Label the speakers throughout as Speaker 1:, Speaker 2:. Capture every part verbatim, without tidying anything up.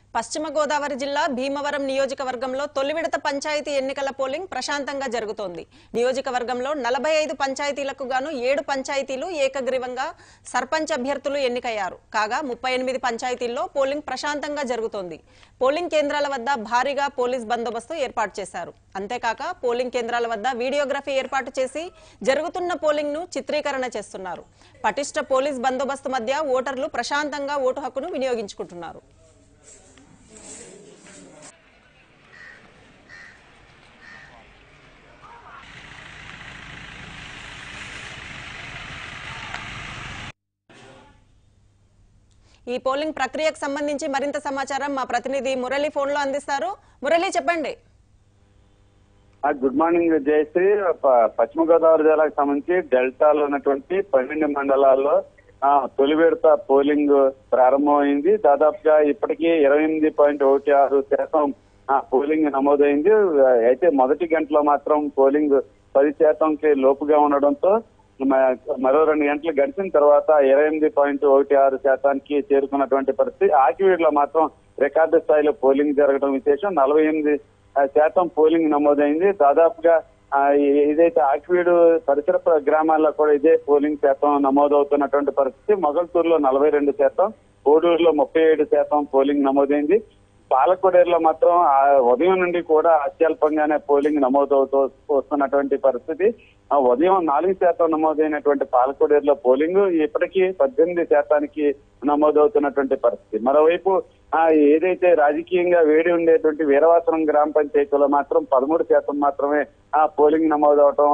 Speaker 1: పశ్చిమ గోదావరి జిల్లా భీమవరం నియోజకవర్గంలో తొలి విడత పంచాయతీ ఎన్నికల పోలింగ్ ప్రశాంతంగా జరుగుతోంది. నియోజకవర్గంలో నలభై ఐదు పంచాయతీలకు గాను ఏడు పంచాయతీలు ఏకగ్రీవంగా సర్పంచ్ అభ్యర్థులు ఎన్నికయ్యారు. కాగా ముప్పై ఎనిమిది పంచాయతీల్లో పోలింగ్ ప్రశాంతంగా జరుగుతోంది. పోలింగ్ కేంద్రాల వద్ద భారీగా పోలీస్ బందోబస్తు ఏర్పాటు చేశారు. అంతేకాక పోలింగ్ కేంద్రాల వద్ద వీడియోగ్రఫీ ఏర్పాటు చేసి జరుగుతున్న పోలింగ్ ను చిత్రీకరణ చేస్తున్నారు. పటిష్ట పోలీస్ బందోబస్తు మధ్య ఓటర్లు ప్రశాంతంగా ఓటు హక్కును వినియోగించుకుంటున్నారు. ఈ పోలింగ్ ప్రక్రియకు సంబంధించి మరింత సమాచారం మా ప్రతినిధి మురళి ఫోన్ లో అందిస్తారు. మురళి, చెప్పండి.
Speaker 2: Good morning Jayashree. పశ్చిమ గోదావరి జిల్లాకు సంబంధించి డెల్టాలో ఉన్నటువంటి పన్నెండు మండలాల్లో తొలి విడత పోలింగ్ ప్రారంభమైంది. దాదాపుగా ఇప్పటికీ ఇరవై ఎనిమిది పాయింట్ ఒకటి ఆరు శాతం పోలింగ్ నమోదైంది. అయితే మొదటి గంటలో మాత్రం పోలింగ్ పది శాతంకి లోపుగా ఉండడంతో మరో రెండు గంటలు గడిచిన తర్వాత ఇరవై ఎనిమిది పాయింట్ ఒకటి ఆరు శాతానికి చేరుకున్నటువంటి పరిస్థితి. ఆకివీడులో మాత్రం రికార్డు స్థాయిలో పోలింగ్ జరగడం విశేషం. నలభై ఎనిమిది శాతం పోలింగ్ నమోదైంది. దాదాపుగా ఏదైతే ఆకివీడు పరిసర గ్రామాల్లో కూడా ఇదే పోలింగ్ శాతం నమోదవుతున్నటువంటి పరిస్థితి. మొగల్తూరులో నలభై రెండు శాతం, కోడూరులో ముప్పై ఏడు శాతం పోలింగ్ నమోదైంది. పాలకొడేరులో మాత్రం ఉదయం నుండి కూడా అత్యల్పంగానే పోలింగ్ నమోదవుతూ వస్తున్నటువంటి పరిస్థితి. ఉదయం నాలుగు శాతం నమోదైనటువంటి పాలకొడేరులో పోలింగ్ ఇప్పటికీ పద్దెనిమిది శాతానికి నమోదవుతున్నటువంటి పరిస్థితి. మరోవైపు ఏదైతే రాజకీయంగా వేడి ఉండేటువంటి వీరవాసనం గ్రామ పంచాయతీలో మాత్రం పదమూడు శాతం మాత్రమే ఆ పోలింగ్ నమోదవటం,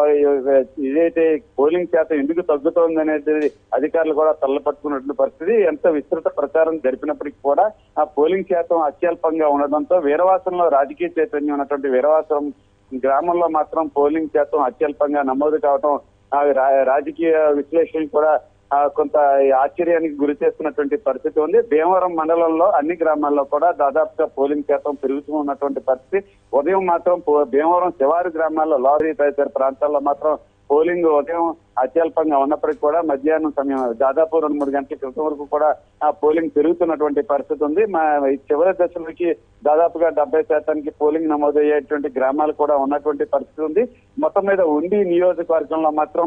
Speaker 2: ఇదైతే పోలింగ్ శాతం ఎందుకు తగ్గుతోంది అనేది అధికారులు కూడా తల్లపట్టుకున్నటువంటి పరిస్థితి. ఎంత విస్తృత ప్రచారం జరిపినప్పటికీ కూడా ఆ పోలింగ్ శాతం అత్యల్పంగా ఉండడంతో వీరవాసంలో రాజకీయ చైతన్యం ఉన్నటువంటి వీరవాసనం గ్రామంలో మాత్రం పోలింగ్ శాతం అత్యల్పంగా నమోదు కావడం రాజకీయ విశ్లేషణ కూడా కొంత ఆశ్చర్యానికి గురి చేస్తున్నటువంటి పరిస్థితి ఉంది. భీమవరం మండలంలో అన్ని గ్రామాల్లో కూడా దాదాపుగా పోలింగ్ శాతం పెరుగుతూ ఉన్నటువంటి పరిస్థితి. ఉదయం మాత్రం భీమవరం శివారు గ్రామాల్లో లారీ తదితర ప్రాంతాల్లో మాత్రం పోలింగ్ ఉదయం అత్యల్పంగా ఉన్నప్పటికీ కూడా మధ్యాహ్నం సమయం దాదాపు రెండు మూడు గంటల క్రితం వరకు కూడా ఆ పోలింగ్ పెరుగుతున్నటువంటి పరిస్థితి ఉంది. మా చివరి దశలకి దాదాపుగా డెబ్బై శాతానికి పోలింగ్ నమోదయ్యేటువంటి గ్రామాలు కూడా ఉన్నటువంటి పరిస్థితి ఉంది. మొత్తం మీద ఉండి నియోజకవర్గంలో మాత్రం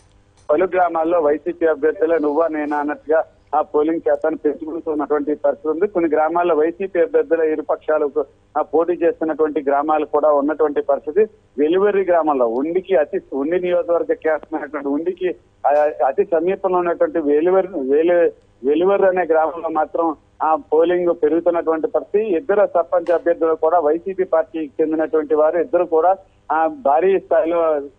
Speaker 2: పలు గ్రామాల్లో వైసీపీ అభ్యర్థులే నువ్వా నేనా అన్నట్టుగా ఆ పోలింగ్ శాతాన్ని పెంచుకుంటున్నటువంటి పరిస్థితి ఉంది. కొన్ని గ్రామాల్లో వైసీపీ అభ్యర్థుల ఇరుపక్షాలకు పోటీ చేస్తున్నటువంటి గ్రామాలు కూడా ఉన్నటువంటి పరిస్థితి. వెలువర్రి గ్రామంలో ఉండికి అతి ఉండి నియోజకవర్గ కేంద్రమైనటువంటి ఉండికి అతి సమీపంలో ఉన్నటువంటి వెలువరి వేలు వెలువర్రి అనే గ్రామంలో మాత్రం ఆ పోలింగ్ పెరుగుతున్నటువంటి పరిస్థితి. ఇద్దరు సర్పంచ్ అభ్యర్థులు కూడా వైసీపీ పార్టీకి చెందినటువంటి వారు ఇద్దరు కూడా ఆ భారీ స్థాయిలో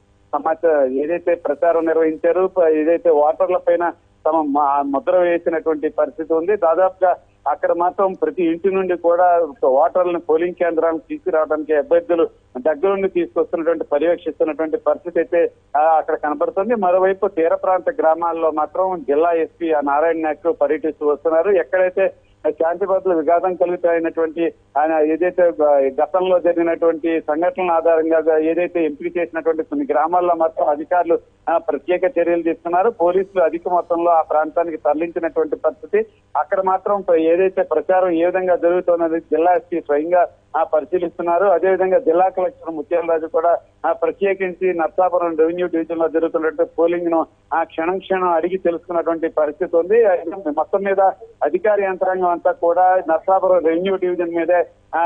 Speaker 2: సమాచారం ఏదైతే ప్రచారం నిర్వహించారు, ఏదైతే ఓటర్ల పైన తమ ముద్ర వేసినటువంటి పరిస్థితి ఉంది. దాదాపుగా అక్కడ మాత్రం ప్రతి ఇంటి నుండి కూడా ఓటర్లను పోలింగ్ కేంద్రాలకు తీసుకురావడానికి అభ్యర్థులు దగ్గరుండి తీసుకొస్తున్నటువంటి పర్యవేక్షిస్తున్నటువంటి పరిస్థితి అయితే అక్కడ కనబడుతుంది. మరోవైపు తీర ప్రాంత గ్రామాల్లో మాత్రం జిల్లా ఎస్పీ నారాయణ నాయక్ పర్యటిస్తూ వస్తున్నారు. ఎక్కడైతే శాంతి భద్రతల విఘాతం కలుగుతాయినటువంటి ఆయన ఏదైతే గతంలో జరిగినటువంటి సంఘటనల ఆధారంగా ఏదైతే ఎంపిక చేసినటువంటి కొన్ని గ్రామాల్లో మాత్రం అధికారులు ప్రత్యేక చర్యలు తీసుకున్నారు. పోలీసులు అధిక మొత్తంలో ఆ ప్రాంతానికి తరలించినటువంటి పరిస్థితి. అక్కడ మాత్రం ఏదైతే ప్రచారం ఏ విధంగా జరుగుతున్నది జిల్లా ఎస్పీ స్వయంగా పరిశీలిస్తున్నారు. అదేవిధంగా జిల్లా కలెక్టర్ ముత్యాలరాజు కూడా ప్రత్యేకించి నర్సాపురం రెవెన్యూ డివిజన్ లో జరుగుతున్నటువంటి పోలింగ్ ను ఆ క్షణం క్షణం అడిగి తెలుసుకున్నటువంటి పరిస్థితి ఉంది. మొత్తం మీద అధికార యంత్రాంగం అంతా కూడా నర్సాపురం రెవెన్యూ డివిజన్ మీదే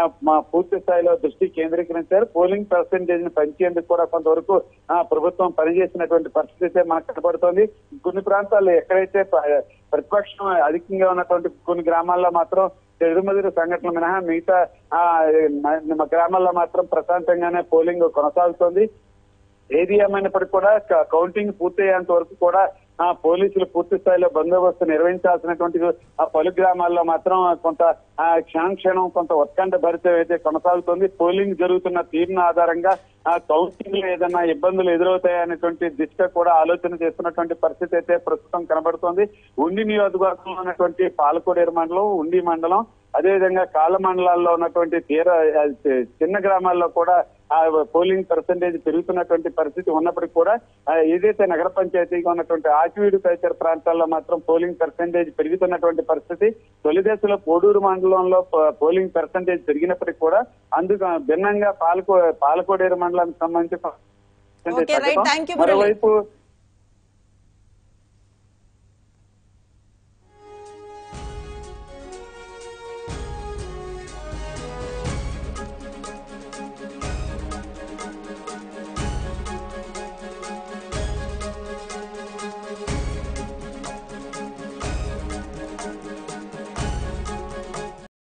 Speaker 2: పూర్తి స్థాయిలో దృష్టి కేంద్రీకరించారు. పోలింగ్ పర్సెంటేజ్ ని పెంచేందుకు కూడా కొంతవరకు ప్రభుత్వం పనిచేసినటువంటి పరిస్థితి మనకు కనబడుతోంది. కొన్ని ప్రాంతాల్లో ఎక్కడైతే ప్రతిపక్షం అధికంగా ఉన్నటువంటి కొన్ని గ్రామాల్లో మాత్రం చెదురుమదురు సంఘటనలు మినహా మిగతా ఆ గ్రామాల్లో మాత్రం ప్రశాంతంగానే పోలింగ్ కొనసాగుతోంది. ఏది ఏమైనప్పటికీ కూడా కౌంటింగ్ పూర్తయ్యేంత వరకు కూడా ఆ పోలీసులు పూర్తి స్థాయిలో బందోబస్తు నిర్వహించాల్సినటువంటి ఆ పలు గ్రామాల్లో మాత్రం కొంత ఆ క్షణం క్షణం కొంత ఉత్కంఠ భరితం అయితే కొనసాగుతుంది. పోలింగ్ జరుగుతున్న తీరున ఆధారంగా ఆ కౌంటింగ్ లో ఏదైనా ఇబ్బందులు ఎదురవుతాయనేటువంటి దిశగా కూడా ఆలోచన చేస్తున్నటువంటి పరిస్థితి అయితే ప్రస్తుతం కనబడుతోంది. ఉండి నియోజకవర్గంలో ఉన్నటువంటి పాలకోడేరు మండలం, ఉండి మండలం, అదేవిధంగా కాళ్ళ మండలాల్లో ఉన్నటువంటి తీర చిన్న గ్రామాల్లో కూడా ఆ పోలింగ్ పర్సెంటేజ్ పెరుగుతున్నటువంటి పరిస్థితి ఉన్నప్పటికీ కూడా ఏదైతే నగర పంచాయతీగా ఉన్నటువంటి ఆకివీడు తదితర ప్రాంతాల్లో మాత్రం పోలింగ్ పర్సెంటేజ్ పెరుగుతున్నటువంటి పరిస్థితి. తొలి దశలో కోడూరు మండలంలో పోలింగ్ పర్సెంటేజ్ పెరిగినప్పటికీ కూడా అందుకు భిన్నంగా పాలకో పాలకోడేరు మండలానికి సంబంధించి మరోవైపు